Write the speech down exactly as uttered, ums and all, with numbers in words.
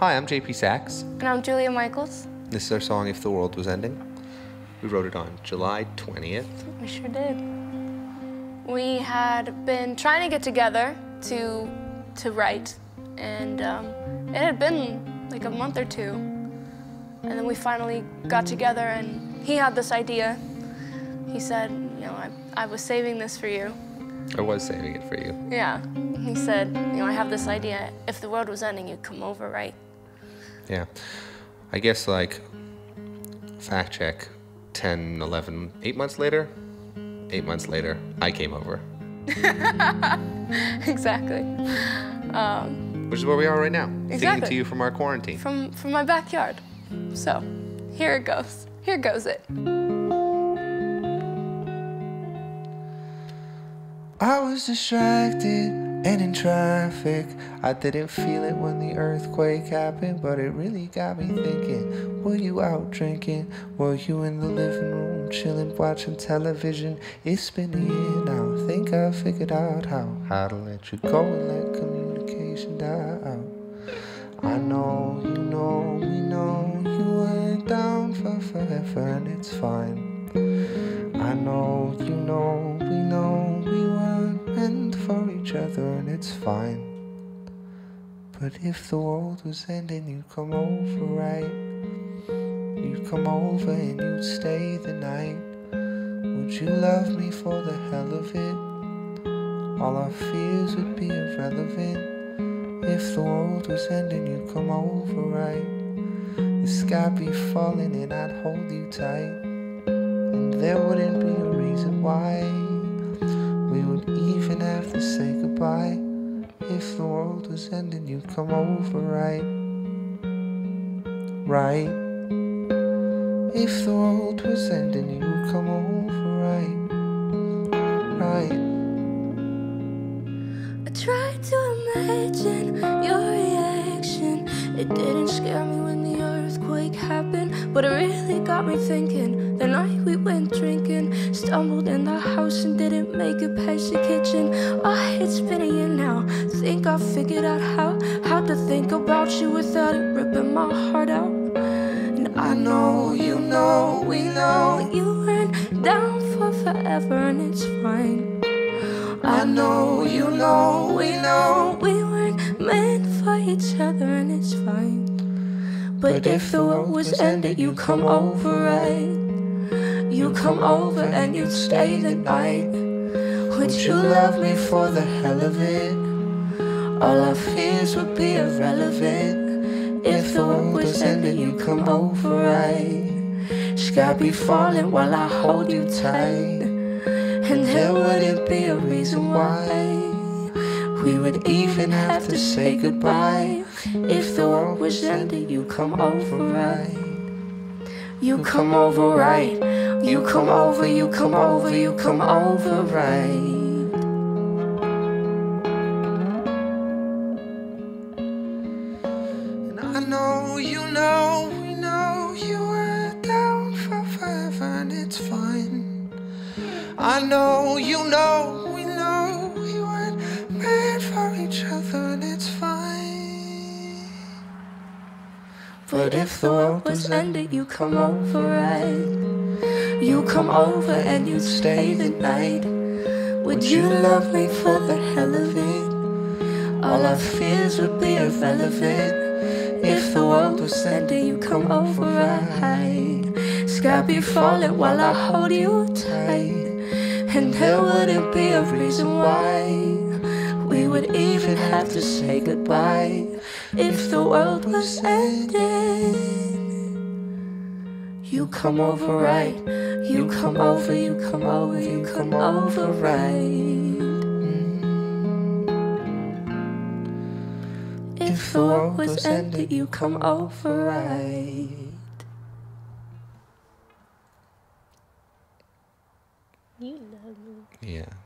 Hi, I'm J P Saxe. And I'm Julia Michaels. This is our song, If the World Was Ending. We wrote it on July twentieth. We sure did. We had been trying to get together to, to write, and um, it had been like a month or two. And then we finally got together, and he had this idea. He said, you know, I, I was saving this for you. I was saving it for you. Yeah. He said, you know, I have this idea. If the world was ending, you'd come over, right? Yeah. I guess, like, fact check, ten, eleven, eight months later? Eight months later, I came over. Exactly. Um, Which is where we are right now. Exactly. Singing to you from our quarantine. From, from my backyard. So, here it goes. Here goes it. I was distracted and in traffic. I didn't feel it when the earthquake happened, but it really got me thinking. Were you out drinking? Were you in the living room chilling, watching television? It's been a year now. Think I figured out how How to let you go and let communication die out. I know, you know, we know you weren't down for forever, and it's fine. I know, you know, we know we weren't meant for each other, and it's fine. But if the world was ending, you'd come over, right? You'd come over and you'd stay the night. Would you love me for the hell of it? All our fears would be irrelevant. If the world was ending, you'd come over, right? The sky be falling and I'd hold you tight. And there wouldn't be a reason why we would even have to say goodbye. If the world was ending, you'd come over, right? Right? If the world was ending, you'd come over, right? Right? I tried to imagine your reaction. It didn't scare me when the earthquake happened, but it really got me thinking. The night we went drinking, stumbled in the house and didn't make it past the kitchen. Ah, it's been a year now. Think I figured out how How to think about you without it ripping my heart out. And I know, you know, we know you weren't down for forever, and it's fine. I know, you know, we know we weren't meant for each other, and it's fine. But if the world was ended, you come over, right? You come over and you'd stay the night. Would you love me for the hell of it? All our fears would be irrelevant. If the world was ended, you come over, right? Sky be falling while I hold you tight. And there wouldn't be a reason why we would even have to say goodbye. If the world was ended, you come over, right? You come over, right? You come over, you come over, you come over, right? And I know, you know, we know you were down for forever, and it's fine. I know, you know, we know we weren't meant for each other, and it's fine. But if the world was ended, you come over, right? You come over and you'd stay the night. Would you love me for the hell of it? All our fears would be irrelevant. If the world was ended, you come over, right? Sky be falling while I hold you tight. And there wouldn't be a reason why we would even have to say goodbye. If the world was ended, you come over, right? You come over, you come over, you come over, right? If the world was ended, you come over, right? You love me. Yeah.